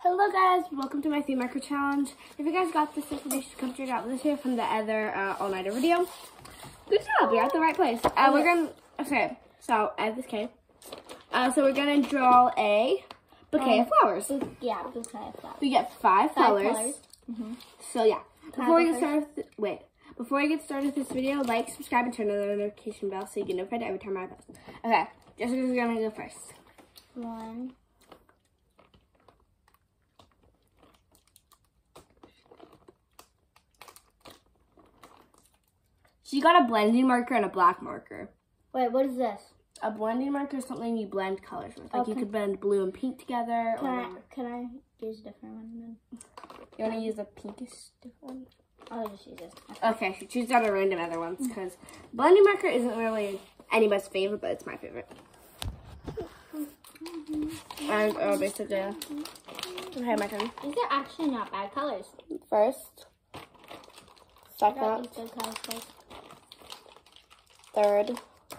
Hello guys, welcome to my theme marker challenge. If you guys got this information, come check out this here from the other all-nighter video. Good job, you're at the right place. We're gonna, so I have this cake. So we're gonna draw a bouquet of flowers. Yeah, bouquet of flowers. We get five colors. So yeah, before we get started with this video, like, subscribe, and turn on the notification bell so you get notified every time I post. Okay, Jessica's gonna go first. One. So you got a blending marker and a black marker. Wait, what is this? A blending marker is something you blend colors with. Like you could blend blue and pink together. Can I use a different one then? You want to use a pinkish different one? I'll just use this. Okay, so choose out a random other ones because blending marker isn't really anybody's favorite, but it's my favorite. And basically, okay, my turn. These are actually not bad colors. First, second, third,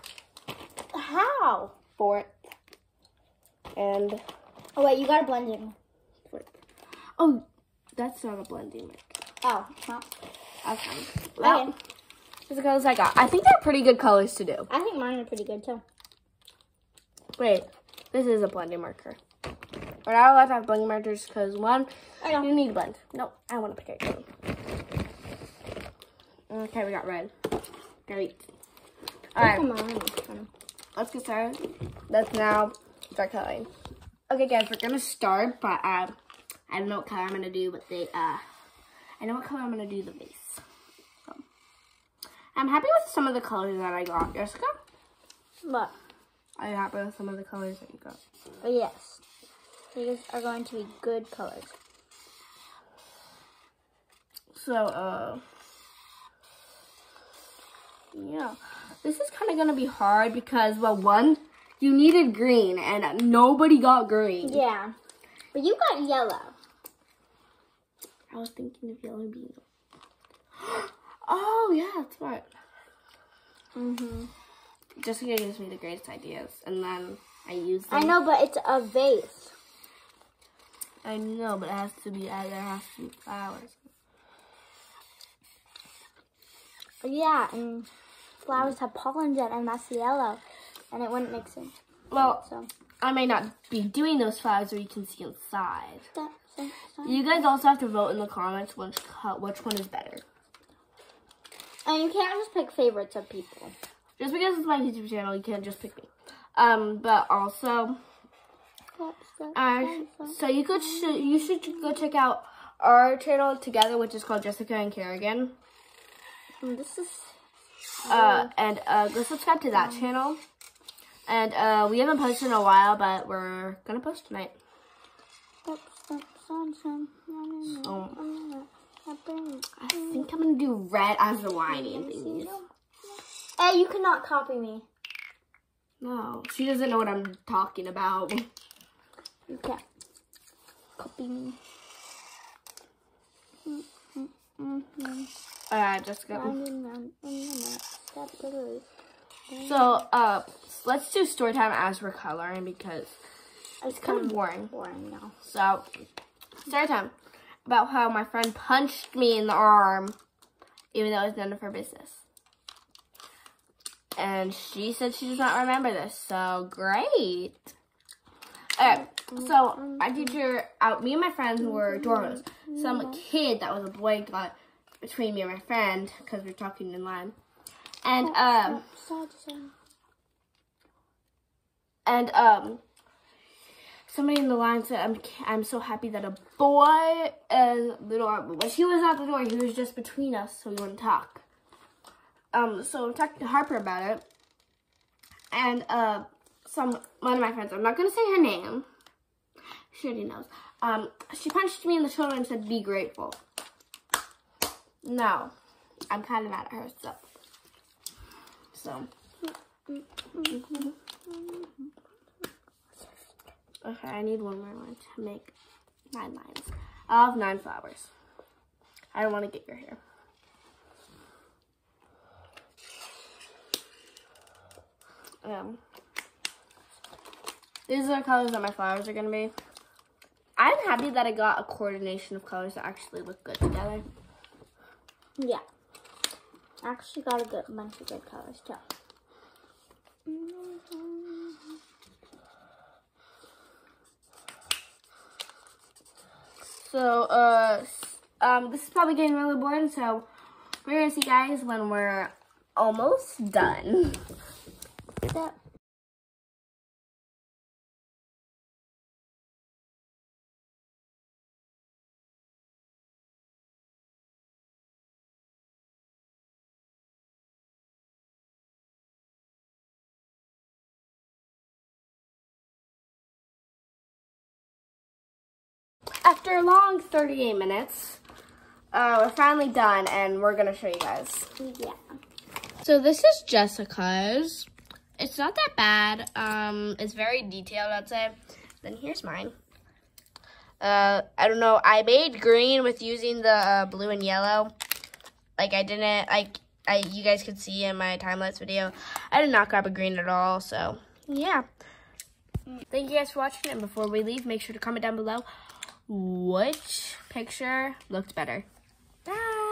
how? fourth, and oh wait, you gotta blend it. fourth. Oh, that's not a blending marker. Oh, not. Okay. Well, these are the colors I got. I think they're pretty good colors to do. I think mine are pretty good too. Wait, this is a blending marker. We're not allowed to have blending markers because one, you need to blend. No, I want to pick a color. Okay, we got red. Great. All right, let's get started. Let's now start coloring. Okay, guys, we're gonna start, but I don't know what color I'm gonna do, but I know what color I'm gonna do the base. So, I'm happy with some of the colors that I got. Jessica? What? Are you happy with some of the colors that you got? Oh, yes. These are going to be good colors. So, yeah. This is kind of going to be hard because, well, one, you needed green, and nobody got green. Yeah. But you got yellow. I was thinking of yellow being. Oh, yeah, that's right. Jessica gives me the greatest ideas, and then I use them. I know, but it's a vase. I know, but it has to be, there has to be flowers. Yeah, and flowers have pollen in, and that's yellow, and it wouldn't make sense. Well, So I may not be doing those flowers where you can see inside. You guys also have to vote in the comments which one is better. And you can't just pick favorites of people. Just because it's my YouTube channel, you can't just pick me. But also, so you should go check out our channel together, which is called Jessica and Kerrigan. This is and go subscribe to that channel. And we haven't posted in a while, but we're gonna post tonight. So, I think I'm gonna do red as the lining thingies. Hey, you cannot copy me. No, she doesn't know what I'm talking about. You can't copy me. Alright, Jessica. So, let's do story time as we're coloring because it's kind of boring. Boring now. So, story time about how my friend punched me in the arm, even though it was none of her business. And she said she does not remember this, so great. Alright, so my teacher, me and my friends were doorways. Some kid that was a boy got between me and my friend because we were talking in line. And somebody in the line said, I'm so happy that a boy is the door. But he was not the door, he was just between us, so we wouldn't talk. So I talked to Harper about it. And one of my friends, I'm not gonna say her name. She already knows. She punched me in the shoulder and said, "Be grateful." No, I'm kind of mad at her, so. Okay, I need one more line to make 9 lines. I'll have 9 flowers. I don't want to get your hair. These are the colors that my flowers are going to be. I'm happy that I got a coordination of colors that actually look good together. Yeah. I actually got a bunch of good colors too. So, this is probably getting really boring, so we're gonna see you guys when we're almost done. Yep. After a long 38 minutes, we're finally done, and we're gonna show you guys. Yeah. So this is Jessica's. It's not that bad. It's very detailed, I'd say. Then here's mine. I don't know. I made green with using the blue and yellow. Like I didn't, you guys could see in my time-lapse video, I did not grab a green at all. So yeah. Thank you guys for watching. And before we leave, make sure to comment down below which picture looked better. Bye.